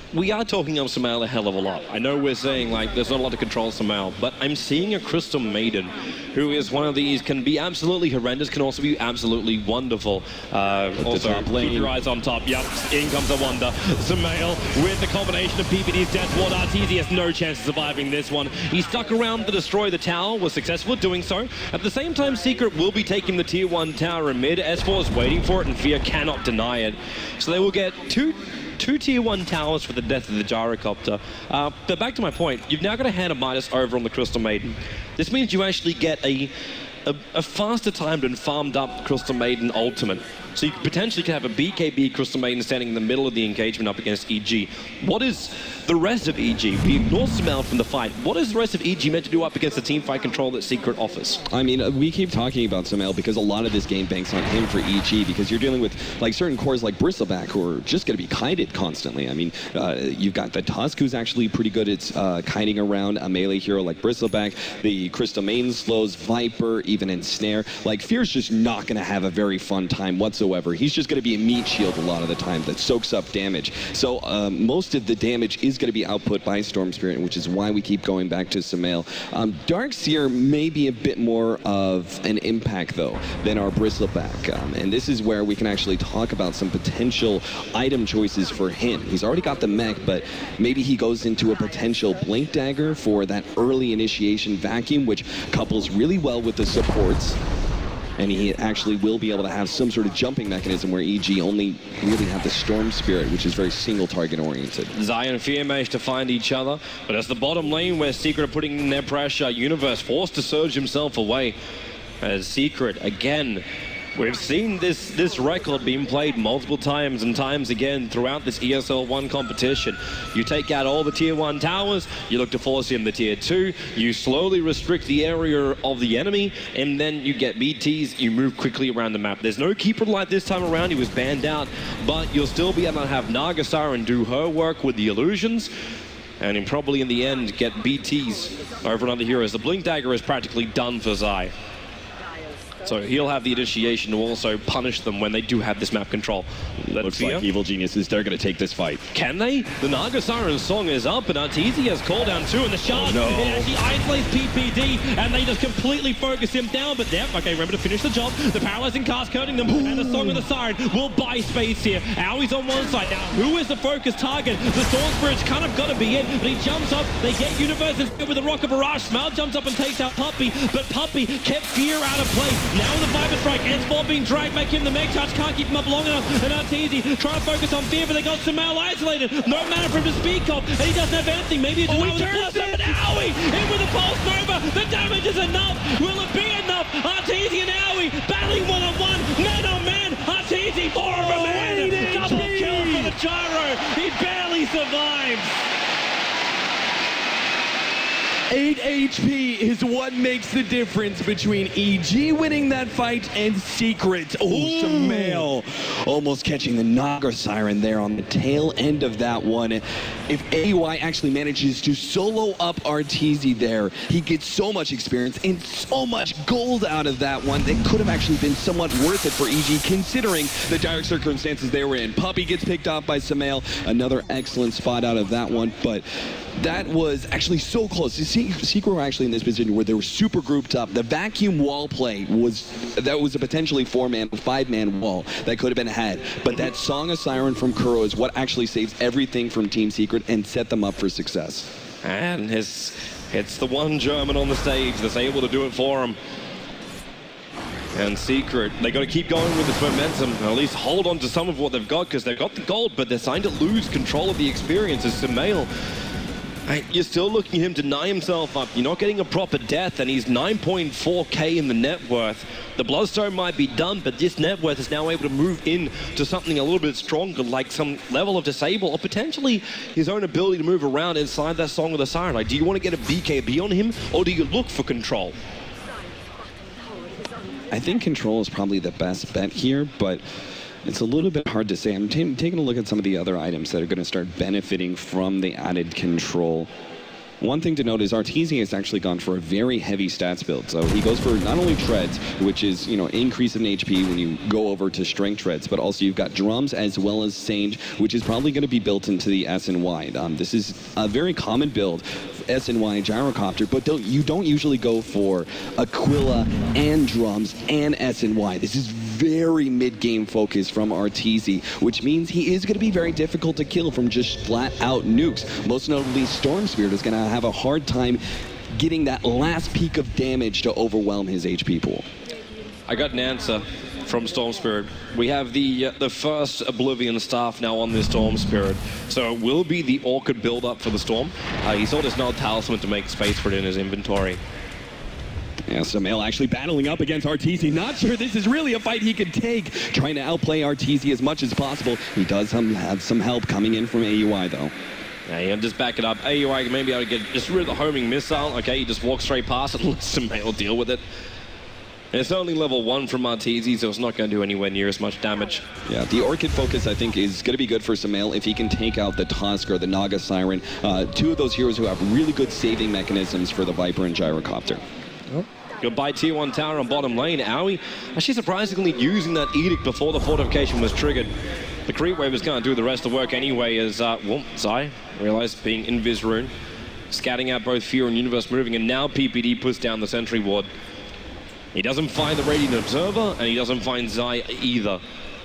we are talking of Sumail a hell of a lot. I know we're saying like there's not a lot to control Sumail, but I'm seeing a Crystal Maiden who is one of these, can be absolutely horrendous, can also be absolutely wonderful. Also, keep your eyes on top. Yep, in comes a Wonder. Sumail with the combination of PPD's Death Ward. Arteezy has no chance of surviving this one. He stuck around to destroy the tower, was successful at doing so. At the same time, Secret will be taking the tier 1 tower in mid. S4 is waiting for it, and Fear cannot deny it. So they will get two tier 1 towers for the death of the Gyrocopter. But back to my point, you've now got a hand of Midas over on the Crystal Maiden. This means you actually get a faster timed and farmed up Crystal Maiden ultimate. So you potentially could have a BKB Crystal Maiden standing in the middle of the engagement up against EG. What is the rest of EG? We ignore Sumail from the fight. What is the rest of EG meant to do up against the team fight control that Secret offers? I mean, we keep talking about Sumail because a lot of this game banks on him for EG, because you're dealing with like certain cores like Bristleback who are just going to be kited constantly. I mean, you've got the Tusk, who's actually pretty good at kiting around a melee hero like Bristleback. The Crystal Maiden slows Viper, even Ensnare. Like, Fear's just not going to have a very fun time whatsoever. He's just going to be a meat shield a lot of the time that soaks up damage. So most of the damage is going to be output by Storm Spirit, which is why we keep going back to Sumail. Darkseer may be a bit more of an impact, though, than our Bristleback. And this is where we can actually talk about some potential item choices for him. He's already got the mech, but maybe he goes into a potential Blink Dagger for that early initiation vacuum, which couples really well with the supports. And he actually will be able to have some sort of jumping mechanism where EG only really have the Storm Spirit, which is very single target oriented. Xayah and Fear managed to find each other, but as the bottom lane where Secret are putting in their pressure, Universe forced to surge himself away. As Secret, again, we've seen this record being played multiple times and times again throughout this ESL 1 competition. You take out all the tier 1 towers, you look to force in the tier 2, you slowly restrict the area of the enemy, and then you get BTs, you move quickly around the map. There's no Keeper Light this time around, he was banned out, but you'll still be able to have Naga Siren do her work with the illusions, and probably in the end get BTs over on other heroes. The Blink Dagger is practically done for Xayah. So he'll have the initiation to also punish them when they do have this map control. Looks like Evil Geniuses, they're going to take this fight. Can they? The Naga Siren song is up, and Arteezy has called down 2 in the shard. Oh, no. It actually isolates PPD, and they just completely focus him down. But yeah, okay, remember to finish the job. The paralyzing cast coating them, and the Song of the Siren will buy space here. Aui's on one side. Now, who is the focus target? The Storm Spirit's kind of got to be it, but he jumps up. They get Universe with the Rocket Barrage. Smile jumps up and takes out Puppey, but Puppey kept Fear out of play. Now the Viper Strike, S4 being dragged back in. The Meg Touch can't keep him up long enough. And Arteezy trying to focus on Fear, but they got Sumail isolated. No mana for him to speak of, and he doesn't have anything. Maybe it's with a plus up, but Aui in with a Pulse Nova. The damage is enough. Will it be enough? Arteezy and Aui battling one-on-one, man-on-man. Arteezy for a man. Double kill for the Gyro. He barely survives. 8 HP is what makes the difference between EG winning that fight and Secret. Oh, Sumail almost catching the Naga Siren there on the tail end of that one. If AY actually manages to solo up Arteezy there, he gets so much experience and so much gold out of that one. That could have actually been somewhat worth it for EG, considering the dire circumstances they were in. Puppey gets picked off by Sumail. Another excellent spot out of that one, but that was actually so close. You see, Secret were actually in this position where they were super grouped up. The vacuum wall play was a potentially 4-man, 5-man wall that could have been had. But that Song of Siren from Kuro is what actually saves everything from Team Secret and set them up for success. And it's the one German on the stage that's able to do it for him. And Secret, they got to keep going with this momentum, and at least hold on to some of what they've got, because they've got the gold, but they're starting to lose control of the experience as Sumail. You're still looking at him deny himself up. You're not getting a proper death, and he's 9.4k in the net worth. The Bloodstone might be done, but this net worth is now able to move in to something a little bit stronger, like some level of disable, or potentially his own ability to move around inside that Song of the Siren. Like, do you want to get a BKB on him, or do you look for control? I think control is probably the best bet here, but it's a little bit hard to say. I'm taking a look at some of the other items that are going to start benefiting from the added control. One thing to note is Arteezy has actually gone for a very heavy stats build. So he goes for not only treads, which is, you know, increase in HP when you go over to strength treads, but also you've got drums as well as Sage, which is probably going to be built into the SNY. This is a very common build, SNY gyrocopter, but you don't usually go for Aquila and drums and SNY. This is very mid-game focus from Arteezy, which means he is going to be very difficult to kill from just flat-out nukes. Most notably, Storm Spirit is going to have a hard time getting that last peak of damage to overwhelm his HP pool. I got an answer from Storm Spirit. We have the first Oblivion staff now on this Storm Spirit, so it will be the Orchid build-up for the Storm. He saw there's no talisman to make space for it in his inventory. Yeah, Sumail actually battling up against Arteezy. Not sure this is really a fight he could take. Trying to outplay Arteezy as much as possible. He does have some help coming in from AUI, though. Yeah, you just back it up. AUI may be able to get just rid of the homing missile. Okay, you just walk straight past it and let Sumail deal with it. And it's only level 1 from Arteezy, so it's not going to do anywhere near as much damage. Yeah, the Orchid focus, I think, is going to be good for Sumail if he can take out the Tusk or the Naga Siren. Two of those heroes who have really good saving mechanisms for the Viper and Gyrocopter. Oh. Goodbye Tier 1 tower on bottom lane. Aui actually surprisingly using that Edict before the fortification was triggered. The creep wave is going to do the rest of the work anyway as, Zai realized being Invis Rune, scouting out both Fear and Universe Moving, and now PPD puts down the sentry ward. He doesn't find the Radiant Observer, and he doesn't find Zai either.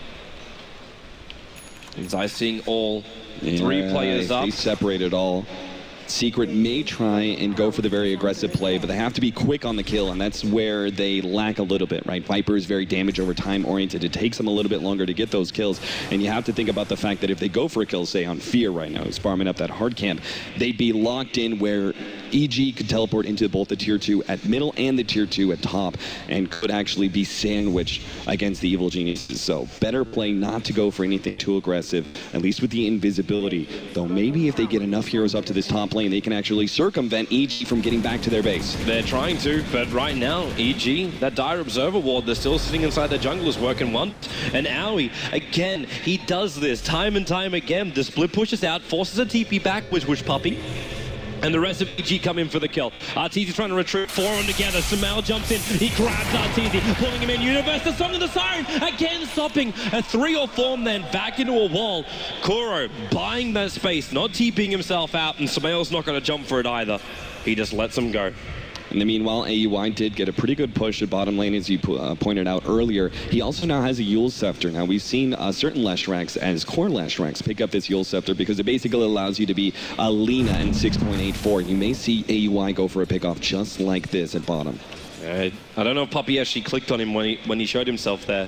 And Zai seeing all three players up. They separated all. Secret may try and go for the very aggressive play, but they have to be quick on the kill, and that's where they lack a little bit, right? Viper is very damage over time oriented. It takes them a little bit longer to get those kills, and you have to think about the fact that if they go for a kill, say on Fear right now, who's farming up that hard camp, they'd be locked in where EG could teleport into both the tier 2 at middle and the tier 2 at top, and could actually be sandwiched against the Evil Geniuses. So better play not to go for anything too aggressive, at least with the invisibility. Though maybe if they get enough heroes up to this top lane, they can actually circumvent EG from getting back to their base. They're trying to, but right now, EG, that Dire Observer ward, they're still sitting inside their jungle is working once. And Aui, again, he does this time and time again. The split pushes out, forces a TP back, which Puppy. And the rest of EG come in for the kill. Arteezy trying to retreat, 4 on together. Sumail jumps in, he grabs Arteezy, pulling him in. Universe, the Song of the Siren, again stopping. A 3 or 4 then back into a wall. Kuro buying that space, not TPing himself out, and Sumail's not going to jump for it either. He just lets him go. In the meanwhile, AUI did get a pretty good push at bottom lane, as you pointed out earlier. He also now has a Eul Scepter. Now, we've seen certain Leshracs as core Leshracs pick up this Eul Scepter because it basically allows you to be a Lina in 6.84. You may see AUI go for a pickoff just like this at bottom. I don't know if Puppy actually clicked on him when he showed himself there.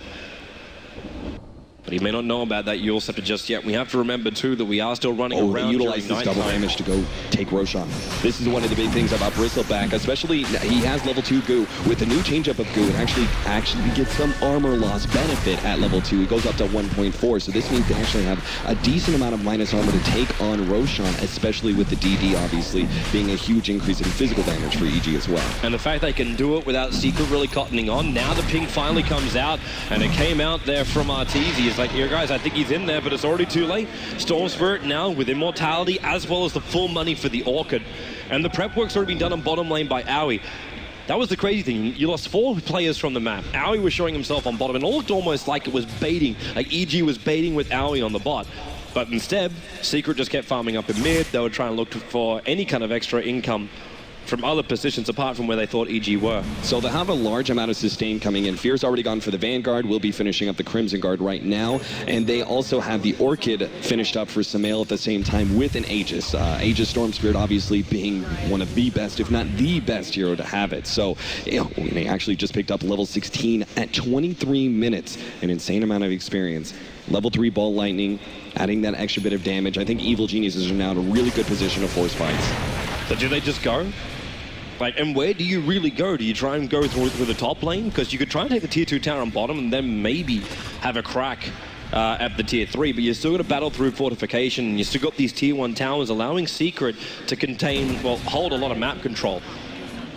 But he may not know about that Eul Scepter just yet. We have to remember, too, that we are still running around. They utilize this double damage to go take Roshan. This is one of the big things about Bristleback, especially he has level 2 goo. With the new changeup of goo, it actually gets some armor loss benefit at level 2. It goes up to 1.4, so this means they actually have a decent amount of minus armor to take on Roshan, especially with the DD, obviously, being a huge increase in physical damage for EG as well. And the fact they can do it without Secret really cottoning on, now the ping finally comes out, and it came out there from Arteezy. It's like, here guys, I think he's in there, but it's already too late. Storm Spirit now with Immortality as well as the full money for the Orchid. And the prep work's already been done on bottom lane by Aui. That was the crazy thing. You lost 4 players from the map. Aui was showing himself on bottom, and it looked almost like it was baiting, like EG was baiting with Aui on the bot. But instead, Secret just kept farming up in mid. They were trying to look for any kind of extra income from other positions apart from where they thought EG were. So they have a large amount of sustain coming in. Fear's already gone for the Vanguard, will be finishing up the Crimson Guard right now, and they also have the Orchid finished up for Sumail at the same time with an Aegis. Aegis Storm Spirit obviously being one of the best, if not the best hero to have it. So they actually just picked up level 16 at 23 minutes, an insane amount of experience. Level 3 Ball Lightning, adding that extra bit of damage. I think Evil Geniuses are now in a really good position to force fights. So do they just go? Like, and where do you really go? Do you try and go through the top lane? Because you could try and take the tier 2 tower on bottom and then maybe have a crack at the tier 3, but you're still got to battle through fortification, and you still got these tier 1 towers allowing Secret to contain, well, hold a lot of map control.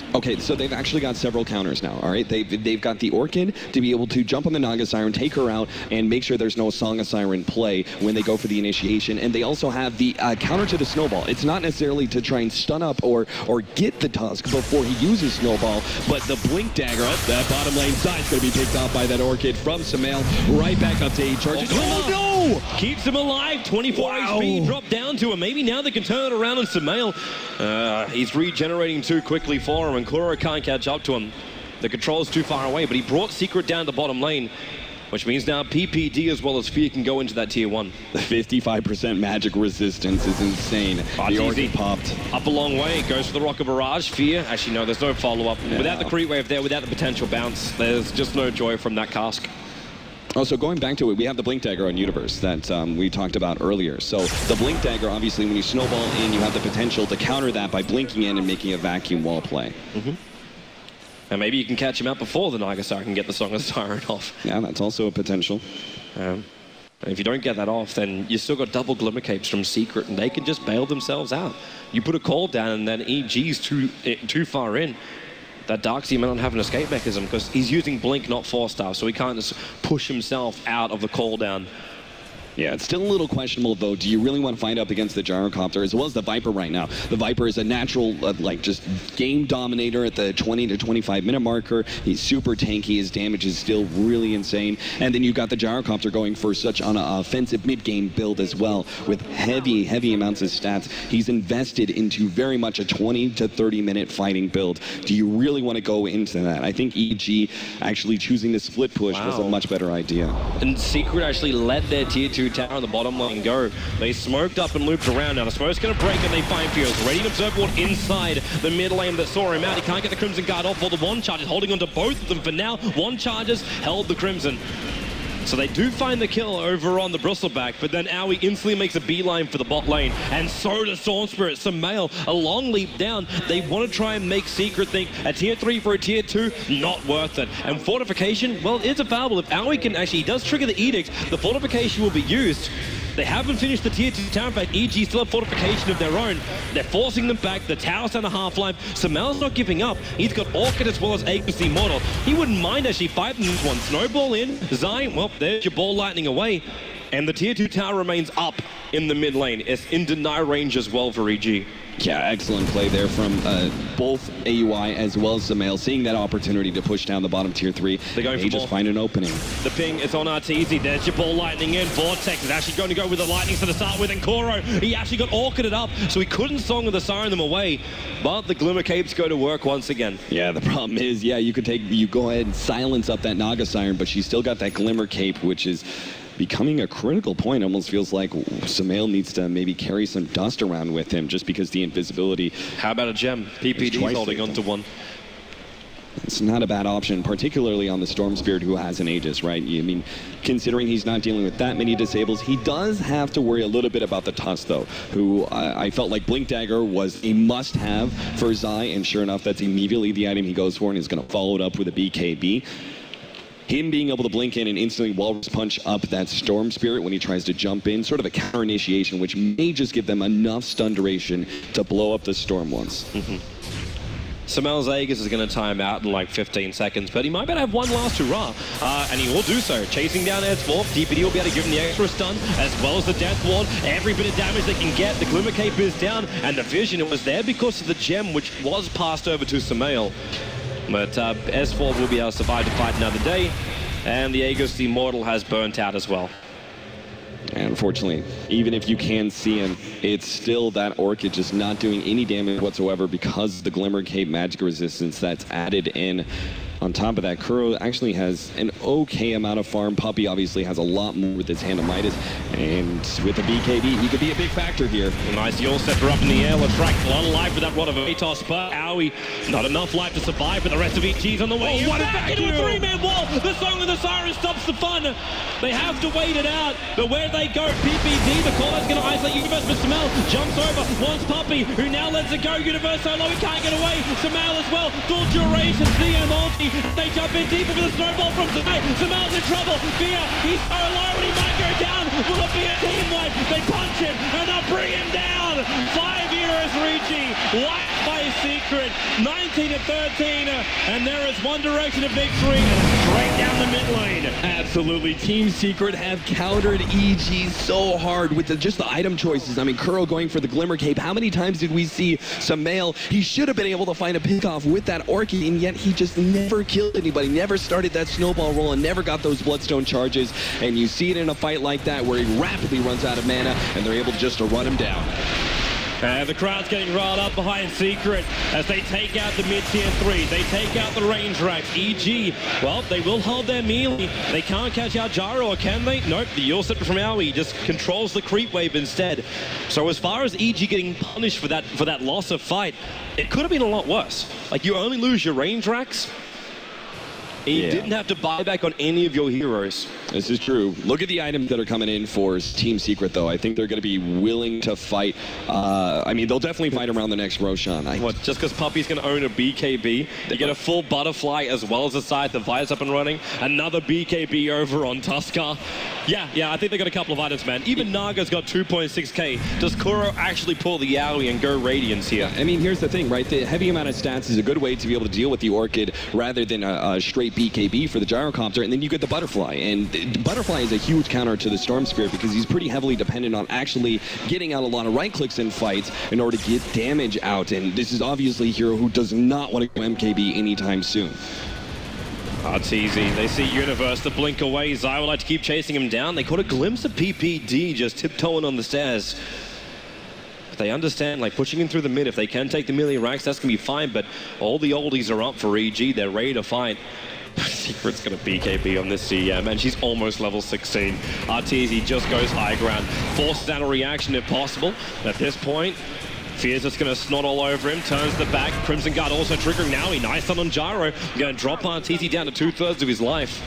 Okay, so they've actually got several counters now, all right? They've got the Orchid to be able to jump on the Naga Siren, take her out, and make sure there's no Song of Siren play when they go for the initiation. And they also have the counter to the Snowball. It's not necessarily to try and stun up or get the Tusk before he uses Snowball, but the Blink Dagger up that bottom lane side is going to be picked off by that Orchid from Sumail, right back up to 8 charges. Oh, no! Keeps him alive, 24 HP, dropped down to him. Maybe now they can turn it around on Sumail. He's regenerating too quickly for him, and Kuro can't catch up to him. The control's too far away, but he brought Secret down the bottom lane, which means now PPD as well as Fear can go into that tier 1. The 55% magic resistance is insane. The Orchid popped. Up a long way, goes for the Rocket Barrage. Fear, actually no, there's no follow-up. Yeah. Without the creep wave there, without the potential bounce, there's just no joy from that cask. Also, going back to it, we have the Blink Dagger on Universe that we talked about earlier. So the Blink Dagger, obviously, when you snowball in, you have the potential to counter that by blinking in and making a vacuum wall play. And maybe you can catch him out before the Naga Siren can get the Song of Siren off. Yeah, that's also a potential. And if you don't get that off, then you still got double Glimmer Capes from Secret, and they can just bail themselves out. You put a call down, and then EG's too far in. That Darkseid may not have an escape mechanism because he's using Blink, not 4-star, so he can't just push himself out of the call down. Yeah, it's still a little questionable, though. Do you really want to fight up against the Gyrocopter as well as the Viper right now? The Viper is a natural, just game dominator at the 20 to 25 minute marker. He's super tanky. His damage is still really insane. And then you've got the Gyrocopter going for such an offensive mid-game build as well with heavy amounts of stats. He's invested into very much a 20 to 30 minute fighting build. Do you really want to go into that? I think EG actually choosing the split push was a much better idea. And Secret actually let their tier 2 tower on the bottom lane go. They smoked up and looped around. Now the smoke's going to break and they find Furious. Ready to observe what inside the mid lane that saw him out. He can't get the Crimson Guard off for the one charge. He's holding on to both of them for now. One charges held the Crimson. So they do find the kill over on the Bristleback, but then Aui instantly makes a beeline for the bot lane, and so does Storm Spirit. Sumail, a long leap down. They want to try and make Secret think a tier 3 for a tier 2, not worth it. And Fortification, well, it's available. If Aui can actually, he does trigger the Edict, the Fortification will be used. They haven't finished the tier 2 tower. In fact, EG still have Fortification of their own. They're forcing them back. The tower's down to half-life. Sumail's not giving up. He's got Orchid as well as Aegis Immortal. He wouldn't mind actually fighting this one. Snowball in. Zai, well, there's your ball lightning away. And the tier 2 tower remains up in the mid lane. It's in deny range as well for EG. Yeah, excellent play there from both AUI as well as Sumail, seeing that opportunity to push down the bottom tier 3. They're going for just find an opening. The ping is on Arteezy. There's your ball lightning in. Vortex is actually going to go with the lightning to start with, and Kuro, he actually got Orchided up, so he couldn't Song of the Siren them away. But the Glimmer Capes go to work once again. Yeah, the problem is, you go ahead and silence up that Naga Siren, but she's still got that Glimmer Cape, which is becoming a critical point. Almost feels like Sumail needs to maybe carry some dust around with him just because the invisibility. How about a gem? PPD's holding onto one. It's not a bad option, particularly on the Storm Spirit who has an Aegis, right? I mean, considering he's not dealing with that many disables, he does have to worry a little bit about the Tusk, though, who I felt like Blink Dagger was a must-have for Zai, and sure enough, that's immediately the item he goes for, and he's going to follow it up with a BKB. Him being able to blink in and instantly Walrus Punch up that Storm Spirit when he tries to jump in, sort of a counter initiation, which may just give them enough stun duration to blow up the Storm once. Sumail's Aegis is going to time out in like 15 seconds, but he might be able to have one last hurrah, and he will do so. Chasing down S4, DPD will be able to give him the extra stun, as well as the Death Ward. Every bit of damage they can get, the Glimmer Cape is down, and the Vision, it was there because of the gem, which was passed over to Sumail. But S4 will be able to survive to fight another day, and the Aegis Immortal has burnt out as well. And unfortunately, even if you can see him, it's still that Orchid just not doing any damage whatsoever because of the Glimmer Cape magic resistance that's added in. On top of that, Kuro actually has an okay amount of farm. Puppey obviously has a lot more with his Hand of Midas, and with the BKB, he could be a big factor here. Nice Yule Scepter up in the air. Latrax a lot of life with that Rod of Atos, but Aui, not enough life to survive, but the rest of EG's on the way. Oh, what a vacuum! Into a three-man wall. The Song of the Siren stops the fun. They have to wait it out, but where they go, PPD, the caller's going to isolate Universe, but Sumail jumps over, wants Puppey, who now lets it go. Universe so low, he can't get away. Sumail as well, full duration, CM ulti. They jump in deeper for the snowball from Zai. Sumail's in trouble. Fear, he's so low and he might go down. Will could be a team wipe. They punch him and they'll bring him down. 5 heroes for EG, wiped by Secret. 19-13, and there is one direction of victory, straight down the mid lane. Absolutely. Team Secret have countered EG so hard with just the item choices. I mean, Kuro going for the Glimmer Cape. How many times did we see Sumail? He should have been able to find a pick-off with that Orchid, and yet he just never killed anybody, never started that snowball roll, and never got those Bloodstone charges. And you see it in a fight like that where he rapidly runs out of mana, and they're able just to run him down. The crowd's getting riled up behind Secret as they take out the mid-tier 3. They take out the range racks. EG, well, they will hold their melee. They can't catch out Gyro, or can they? Nope, the Yule Scepter from Aoi just controls the creep wave instead. So as far as EG getting punished for that loss of fight, it could have been a lot worse. Like, you only lose your range racks. You didn't have to buy back on any of your heroes. This is true. Look at the items that are coming in for Team Secret, though. I think they're going to be willing to fight. I mean, they'll definitely fight around the next Roshan. What, just because Puppey's going to own a BKB? You get a full Butterfly as well as a side. The Vi's up and running. Another BKB over on Tuskar. Yeah, I think they got a couple of items, man. Even Naga's got 2.6k. Does Kuro actually pull the Yaoi and go Radiance here? I mean, here's the thing, right? The heavy amount of stats is a good way to be able to deal with the Orchid rather than a straight BKB for the Gyrocopter, and then you get the Butterfly. And the Butterfly is a huge counter to the Storm Spirit because he's pretty heavily dependent on actually getting out a lot of right clicks in fights in order to get damage out. And this is obviously a hero who does not want to go MKB anytime soon. It's easy. They see Universe to blink away. Zai would like to keep chasing him down. They caught a glimpse of PPD just tiptoeing on the stairs. But they understand, like, pushing him through the mid, if they can take the melee racks, that's going to be fine. But all the oldies are up for EG. They're ready to fight. Secret's gonna BKB on this CM, and she's almost level 16. Arteezy just goes high ground, forces down a reaction if possible. At this point, Fear's just gonna snot all over him, turns the back. Crimson Guard also triggering now. He nice on Gyro. Gonna drop Arteezy down to 2/3 of his life.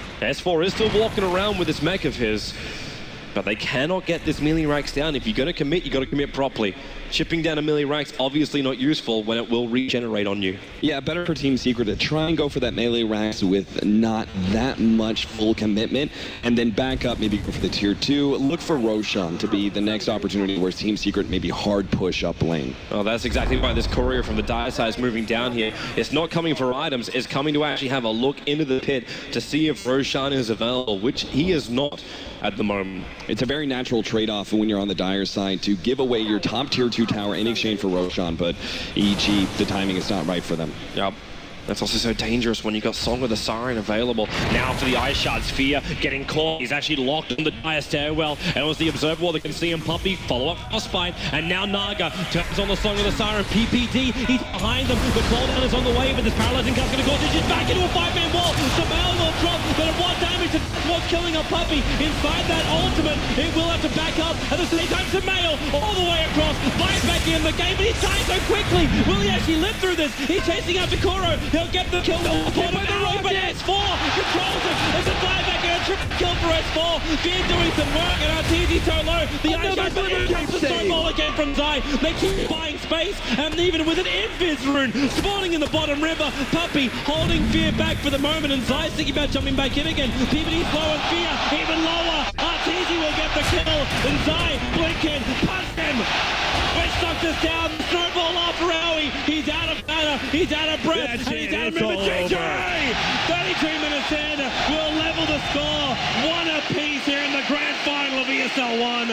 S4 is still walking around with this mech of his, but they cannot get this melee racks down. If you're gonna commit, you gotta commit properly. Chipping down a melee rack's obviously not useful when it will regenerate on you. Yeah, better for Team Secret to try and go for that melee racks with not that much full commitment, and then back up, maybe go for the tier 2. Look for Roshan to be the next opportunity where Team Secret maybe hard push up lane. Oh, that's exactly why this courier from the Dire side is moving down here. It's not coming for items, it's coming to actually have a look into the pit to see if Roshan is available, which he is not at the moment. It's a very natural trade-off when you're on the Dire side to give away your top tier 2 tower in exchange for Roshan, but EG, the timing is not right for them. Yep. That's also so dangerous when you got Song of the Siren available. Now for the Ice Shard, Sphere getting caught. He's actually locked on the Dire stairwell. And it was the Observer Wall that can see him. Puppey, follow up Frostbite. And now Naga turns on the Song of the Siren. PPD, he's behind them. The cooldown is on the way, but this Paralyzing Gust going to cause it back into a 5-man wall. Sumail will drop, but at what damage to what's killing a Puppey. Inside that ultimate, it will have to back up. At the same time, Sumail all the way across. Buys back in the game, but he's dying so quickly. Will he actually live through this? He's chasing after Kuro. He'll get the kill. But S4 controls it. It's a dieback and a triple kill for S4. Fear doing some work, and Arteezy so low. The Ice Shard comes the snowball again from Zai. They keep buying space, and even with an Invis rune spawning in the bottom river, Puppey holding Fear back for the moment, and Zai's thinking about jumping back in again. PPD's low and Fear even lower. Arteezy will get the kill, and Zai blinking, punch him. Which knocks us down. Snowball after Aoi. He's out of mana. He's out of breath. And he's out of movement. JJ! 32 minutes in. We'll level the score. One apiece here in the grand final of ESL 1.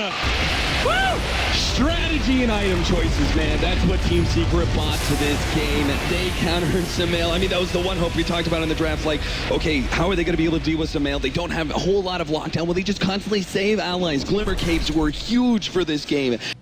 Woo! Strategy and item choices, man. That's what Team Secret brought to this game. They countered Sumail. I mean, that was the one hope we talked about in the draft. Like, okay, how are they going to be able to deal with Sumail? They don't have a whole lot of lockdown. Well, they just constantly save allies. Glimmer Capes were huge for this game.